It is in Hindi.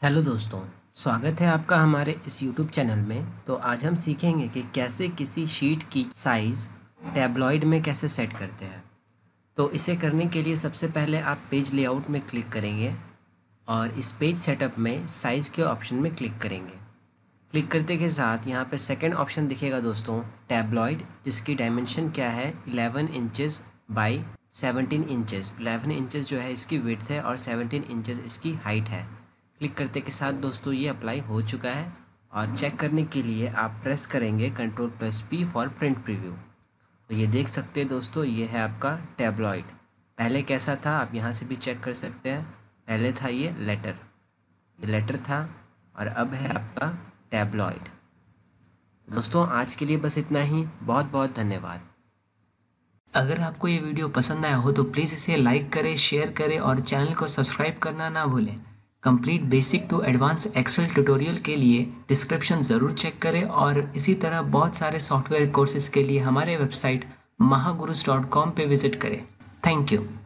हेलो दोस्तों, स्वागत है आपका हमारे इस यूट्यूब चैनल में। तो आज हम सीखेंगे कि कैसे किसी शीट की साइज़ टैब्लॉइड में कैसे सेट करते हैं। तो इसे करने के लिए सबसे पहले आप पेज लेआउट में क्लिक करेंगे और इस पेज सेटअप में साइज़ के ऑप्शन में क्लिक करेंगे। क्लिक करते के साथ यहाँ पे सेकंड ऑप्शन दिखेगा दोस्तों, टैब्लॉइड, जिसकी डायमेंशन क्या है 11 इंचेस बाई 17 इंचेस। 11 इंचेस जो है इसकी विड्थ है और 17 इंचेस इसकी हाइट है। क्लिक करते के साथ दोस्तों ये अप्लाई हो चुका है और चेक करने के लिए आप प्रेस करेंगे Ctrl+P फॉर प्रिंट प्रीव्यू। तो ये देख सकते हैं दोस्तों, ये है आपका टैब्लॉइड। पहले कैसा था आप यहाँ से भी चेक कर सकते हैं। पहले था ये लेटर था और अब है आपका टैब्लॉइड। दोस्तों आज के लिए बस इतना ही। बहुत बहुत धन्यवाद। अगर आपको ये वीडियो पसंद आया हो तो प्लीज़ इसे लाइक करें, शेयर करें और चैनल को सब्सक्राइब करना ना भूलें। Complete basic to advance Excel tutorial के लिए डिस्क्रिप्शन ज़रूर चेक करें और इसी तरह बहुत सारे सॉफ्टवेयर कोर्सेज के लिए हमारे वेबसाइट mahagurus.com पे विज़िट करें। Thank you.